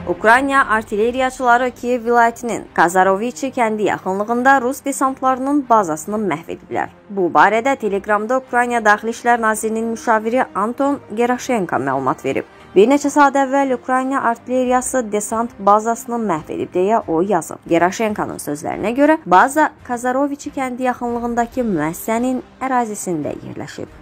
Ukrayna artilleriyaçıları Kiyev vilayətinin Kazaroviçi kəndi yaxınlığında Rus desantlarının bazasını məhv ediblər. Bu barədə Telegramda Ukrayna Daxili İşlər Nazirinin müşaviri Anton Gerashenko məlumat verib. Bir neçə saat əvvəl Ukrayna artilleriyası desant bazasını məhv edib deyə o yazıb. Gerashenkonun sözlərinə görə baza Kazaroviçi kəndi yaxınlığındakı müəssisənin ərazisində yerləşib.